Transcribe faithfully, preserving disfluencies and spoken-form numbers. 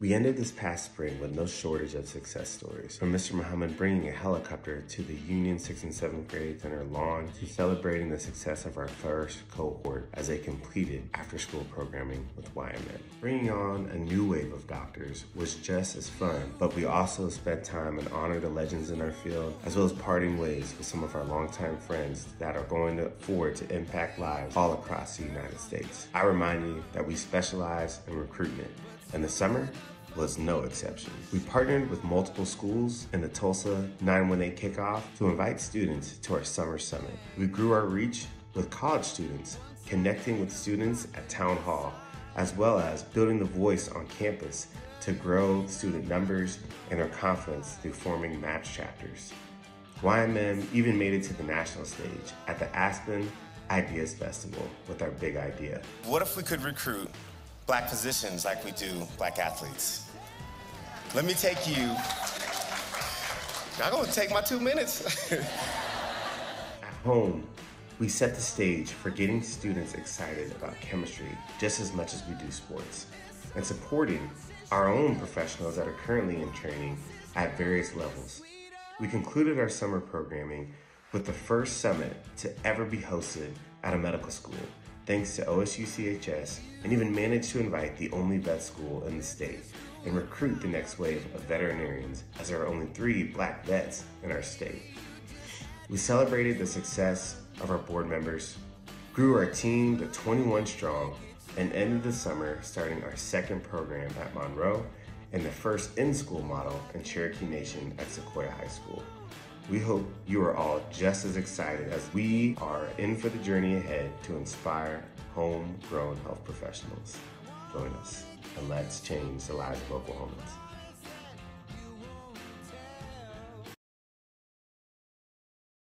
We ended this past spring with no shortage of success stories, from Mister Muhammad bringing a helicopter to the Union sixth and seventh grades on our lawn, to celebrating the success of our first cohort as they completed after-school programming with Y M M. Bringing on a new wave of doctors was just as fun, but we also spent time and honored the legends in our field, as well as parting ways with some of our longtime friends that are going forward to impact lives all across the United States. I remind you that we specialize in recruitment, and the summer was no exception. We partnered with multiple schools in the Tulsa nine one eight kickoff to invite students to our summer summit. We grew our reach with college students, connecting with students at Town Hall, as well as building the voice on campus to grow student numbers and their confidence through forming match chapters. Y M M even made it to the national stage at the Aspen Ideas Festival with our big idea. What if we could recruit Black physicians like we do Black athletes? Let me take you, I'm gonna take my two minutes. At home, we set the stage for getting students excited about chemistry just as much as we do sports, and supporting our own professionals that are currently in training at various levels. We concluded our summer programming with the first summit to ever be hosted at a medical school, thanks to O S U C H S, and even managed to invite the only vet school in the state and recruit the next wave of veterinarians, as there are only three Black vets in our state. We celebrated the success of our board members, grew our team to twenty-one strong, and ended the summer starting our second program at Monroe and the first in-school model in Cherokee Nation at Sequoia High School. We hope you are all just as excited as we are in for the journey ahead to inspire homegrown health professionals. Join us, and let's change the lives of Oklahomans.